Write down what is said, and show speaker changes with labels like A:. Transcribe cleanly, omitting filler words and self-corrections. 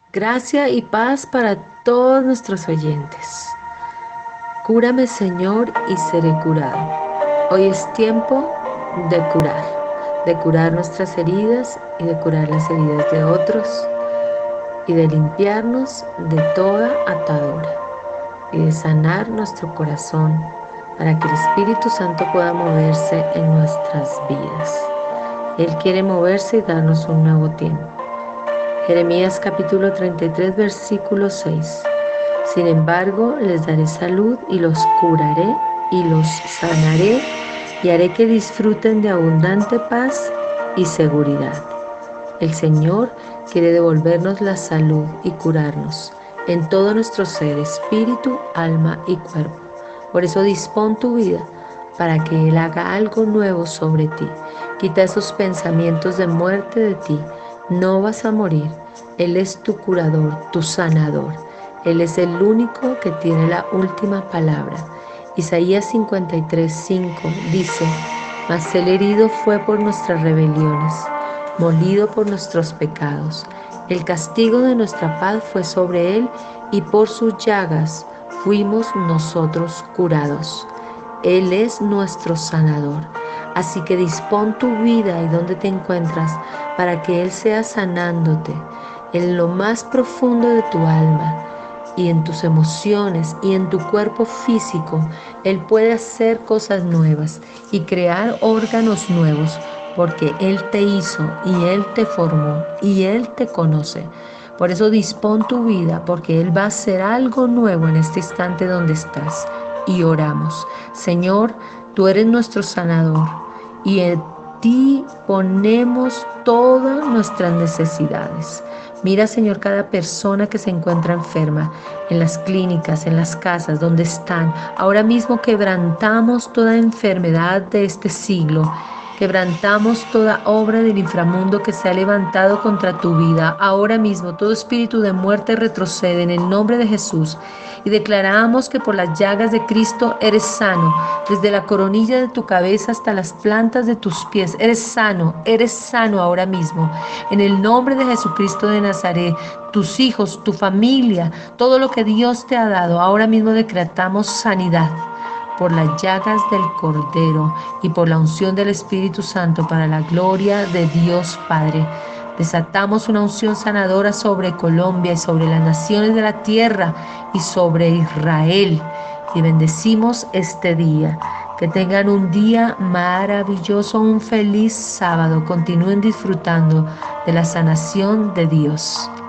A: Gracia y paz para todos nuestros oyentes. Cúrame, Señor, y seré curado. Hoy es tiempo de curar nuestras heridas y de curar las heridas de otros y de limpiarnos de toda atadura y de sanar nuestro corazón para que el Espíritu Santo pueda moverse en nuestras vidas. Él quiere moverse y darnos un nuevo tiempo. Jeremías capítulo 33, versículo 6. Sin embargo, les daré salud y los curaré y los sanaré y haré que disfruten de abundante paz y seguridad. El Señor quiere devolvernos la salud y curarnos en todo nuestro ser, espíritu, alma y cuerpo. Por eso dispón tu vida para que Él haga algo nuevo sobre ti. Quita esos pensamientos de muerte de ti. No vas a morir. Él es tu curador, tu sanador. Él es el único que tiene la última palabra. Isaías 53:5 dice: Mas el herido fue por nuestras rebeliones, molido por nuestros pecados. El castigo de nuestra paz fue sobre él, y por sus llagas fuimos nosotros curados. Él es nuestro sanador. Así que dispón tu vida y donde te encuentras para que Él sea sanándote en lo más profundo de tu alma y en tus emociones y en tu cuerpo físico. Él puede hacer cosas nuevas y crear órganos nuevos porque Él te hizo y Él te formó y Él te conoce. Por eso dispón tu vida porque Él va a hacer algo nuevo en este instante donde estás. Y oramos: Señor, tú eres nuestro sanador y en ti ponemos todas nuestras necesidades. Mira, Señor, cada persona que se encuentra enferma en las clínicas, en las casas, donde están. Ahora mismo quebrantamos toda enfermedad de este siglo. Quebrantamos toda obra del inframundo que se ha levantado contra tu vida. Ahora mismo todo espíritu de muerte retrocede en el nombre de Jesús. Y declaramos que por las llagas de Cristo eres sano, desde la coronilla de tu cabeza hasta las plantas de tus pies. Eres sano ahora mismo. En el nombre de Jesucristo de Nazaret, tus hijos, tu familia, todo lo que Dios te ha dado, ahora mismo decretamos sanidad por las llagas del Cordero y por la unción del Espíritu Santo para la gloria de Dios Padre. Desatamos una unción sanadora sobre Colombia y sobre las naciones de la tierra y sobre Israel. Y bendecimos este día. Que tengan un día maravilloso, un feliz sábado. Continúen disfrutando de la sanación de Dios.